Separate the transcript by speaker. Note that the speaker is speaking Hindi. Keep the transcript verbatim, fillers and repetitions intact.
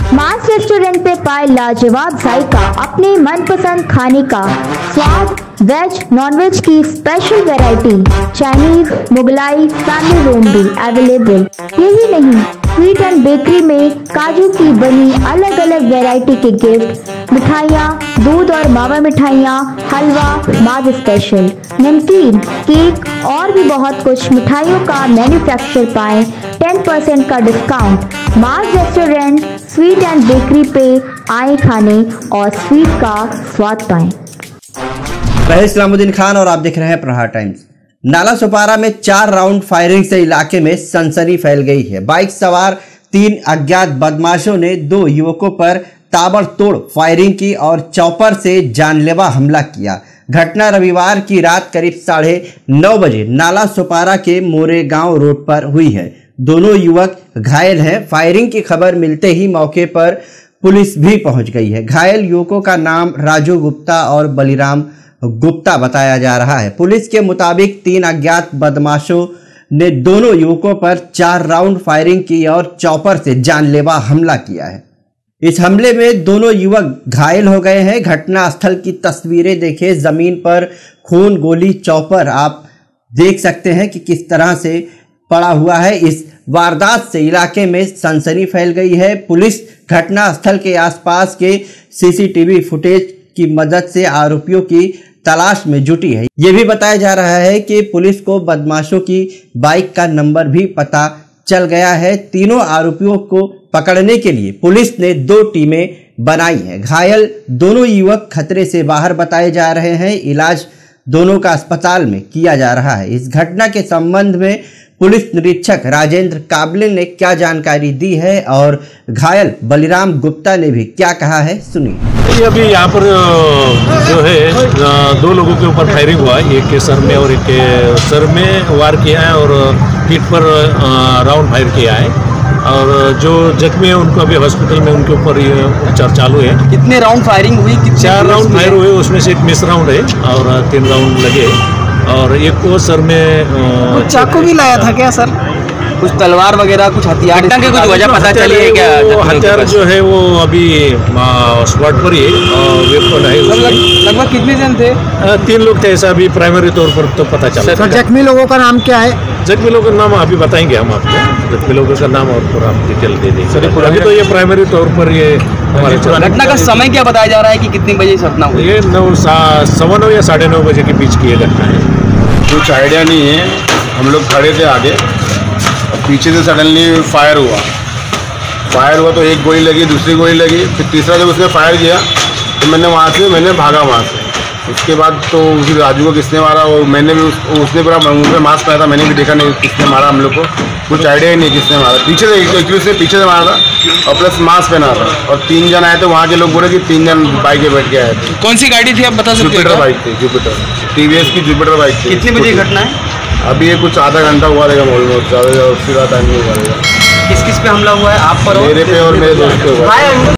Speaker 1: मास रेस्टोरेंट पे पाए लाजवाब जायका, अपने मनपसंद खाने का स्वाद, वेज नॉनवेज की special variety, Chinese, Mughlai, family room भी अवेलेबल। यही नहीं, स्वीट एंड बेकरी में काजू की बनी अलग अलग वैरायटी के गिफ्ट, मिठाइयाँ, दूध और मावा मिठाइयाँ, हलवा, माज स्पेशल, नमकीन, केक और भी बहुत कुछ मिठाइयों का मैन्युफैक्चर पाएं टेन परसेंट का डिस्काउंट। माज रेस्टोरेंट स्वीट एंड बेकरी पे आए खाने और स्वीट का स्वाद पाएं।
Speaker 2: मैं इस्लामुद्दीन खान और आप देख रहे हैं प्रहार टाइम्स। नाला सुपारा में चार राउंड फायरिंग से इलाके में सनसनी फैल गई है। बाइक सवार तीन अज्ञात बदमाशों ने दो युवकों पर ताबड़तोड़ फायरिंग की और चॉपर से जानलेवा हमला किया। घटना रविवार की रात करीब साढ़े नौ बजे नाला सुपारा के मोरेगांव रोड पर हुई है। दोनों युवक घायल हैं। फायरिंग की खबर मिलते ही मौके पर पुलिस भी पहुंच गई है। घायल युवकों का नाम राजू गुप्ता और बलिराम गुप्ता बताया जा रहा है। पुलिस के मुताबिक तीन अज्ञात बदमाशों ने दोनों युवकों पर चार राउंड फायरिंग की और चॉपर से जानलेवा हमला किया है। इस हमले में दोनों युवक घायल हो गए हैं। घटना स्थल की तस्वीरें देखें, जमीन पर खून, गोली, चॉपर आप देख सकते हैं कि किस तरह से पड़ा हुआ है। इस वारदात से इलाके में सनसनी फैल गई है। पुलिस घटना स्थल के आसपास के सीसीटीवी फुटेज की मदद से आरोपियों की तलाश में जुटी है। ये भी बताया जा रहा है कि पुलिस को बदमाशों की बाइक का नंबर भी पता चल गया है। तीनों आरोपियों को पकड़ने के लिए पुलिस ने दो टीमें बनाई हैं। घायल दोनों युवक खतरे से बाहर बताए जा रहे हैं। इलाज दोनों का अस्पताल में किया जा रहा है। इस घटना के संबंध में पुलिस निरीक्षक राजेंद्र काबले ने क्या जानकारी दी है और घायल बलिराम गुप्ता ने भी क्या कहा है, सुनिए।
Speaker 3: अभी यहाँ पर जो है दो लोगों के ऊपर फायरिंग हुआ है, एक के सर में और एक के सर में वार किया है और पीठ पर राउंड फायर किया है और जो जख्मी है उनको अभी हॉस्पिटल में उनके ऊपर ये उपचार चालू है।
Speaker 4: कितने राउंड फायरिंग हुई?
Speaker 3: चार राउंड फायर हुए, उसमें से एक मिस राउंड है और तीन राउंड लगे और एक को सर में
Speaker 4: चाकू भी लाया था क्या सर? कुछ तलवार वगैरह, कुछ हथियार की कुछ वजह पता चली है क्या?
Speaker 3: हथियार जो है वो अभी स्पॉट पर ही वेपन है।
Speaker 4: लगभग कितने जन थे?
Speaker 3: तीन लोग थे, ऐसा अभी प्राइमरी तौर पर तो पता चला।
Speaker 4: सर, जख्मी लोगों का नाम क्या है?
Speaker 3: जख्मी लोगों का नाम अभी बताएंगे हम आपको। जख्मी लोगों का नाम और पूरा डिटेल दे देंगे। अभी तो ये प्राइमरी तौर पर ये हमारे
Speaker 4: घटना का समय क्या बताया जा रहा है कि कितने बजे घटना हुई?
Speaker 3: ये नौ सवा नौ या साढ़े नौ बजे के बीच की ये घटना है।
Speaker 5: कुछ आइडिया नहीं है। हम लोग खड़े थे आगे, पीछे से सडनली फायर हुआ। फायर हुआ तो एक गोली लगी, दूसरी गोली लगी, फिर तीसरा जब उसने फायर किया तो मैंने वहाँ से मैंने भागा वहाँ से। उसके बाद तो उसी राजू को किसने मारा, वो मैंने भी उस, उसने पूरा मुँह पे मास्क पहना था, मैंने भी देखा नहीं किसने मारा। हम लोग को कुछ आइडिया ही नहीं किसने मारा। पीछे से एक्चुअली उसने पीछे से मारा था और प्लस मास्क पहना था और तीन जन आए थे। वहाँ के लोग बोले कि तीन जन बाइक पे बैठ के आए थे।
Speaker 4: कौन सी गाड़ी थी आप बता सकते हैं?
Speaker 5: जुपिटर बाइक थी, जुपिटर टीवीएस की जुपिटर बाइक थी।
Speaker 4: कितने बजे घटना है?
Speaker 5: अभी ये कुछ आधा घंटा हुआ रहेगा, ऑलमोस्ट ज़्यादा उससे ज़्यादा टाइम नहीं हुआ रहेगा।
Speaker 4: किस किस पे हमला हुआ है? आप पर?
Speaker 5: मेरे पे और मेरे दोस्त पे हुआ है।